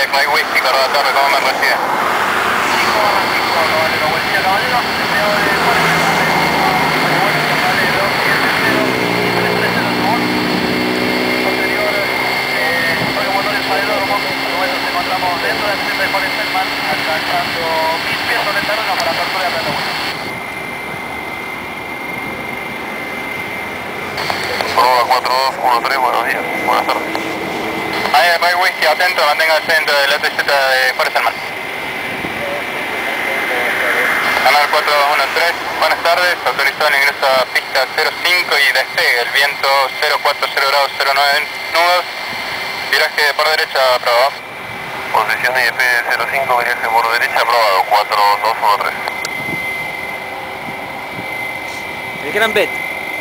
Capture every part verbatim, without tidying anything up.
Mike Whiskey, Córdoba Torre, ¿cómo me recibe? cinco más cinco, caballero, buen día, caballero. Deseo de Jorge Fernández, bueno, llamale dos siete cero y tres tres cero, Simón. Posterior, eh, Jorge Motores Aeródromo. Al momento nos encontramos dentro del centro de Jorge Selman, alcanzando mil pies sobre el terreno para apertura de planta vuelta. Proba cuatro dos uno tres, buenos días, buenas tardes. Ahí, Mike Whiskey, atento, manténgase dentro del A T Z de Jorge Selman. Canal cuatro dos uno tres, buenas tardes, autorizado el ingreso a pista cero cinco y despegue, el viento cero cuatro cero grados cero nueve nudos, viraje por derecha aprobado. Posición I D P cero cinco, viraje por derecha aprobado, cuatro dos uno tres. El Gran Bet.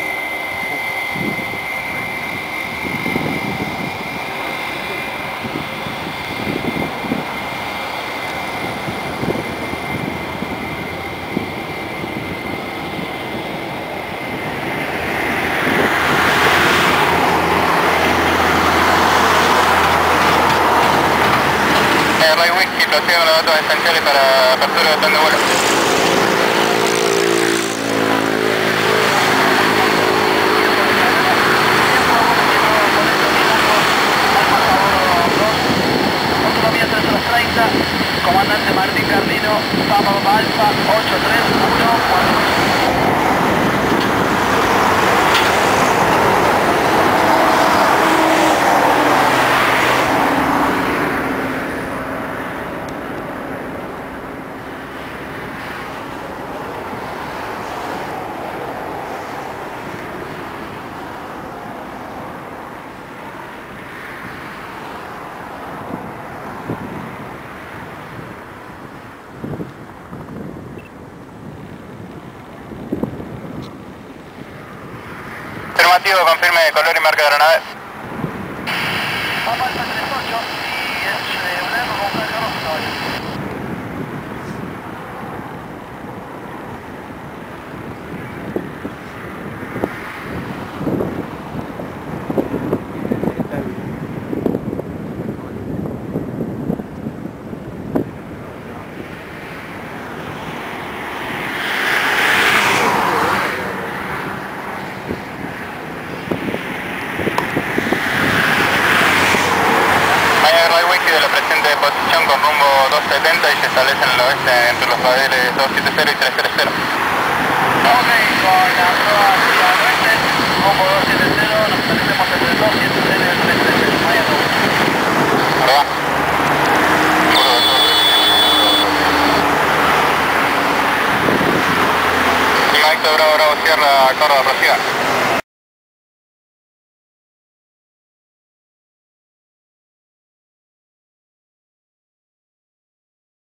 Mike Whiskey, prosigue con los datos esenciales para apertura de plan de vuelo. Comandante Martín Cardino, Papa Alfa ocho tres uno cuatro. Afirmativo, confirme color y marca de aeronave. Papa Alfa treinta y ocho y es eh, un error con carga roja, caballero. De la presente posición con rumbo doscientos setenta y se establece en el oeste entre los padeles doscientos setenta y trescientos setenta. Ok, con la proa hacia el oeste, rumbo doscientos setenta, nos establecemos entre el doscientos setenta y el trescientos setenta. Vaya todo. ¿Verdad? Y Maito Bravo Bravo Sierra, Córdoba, prosiga.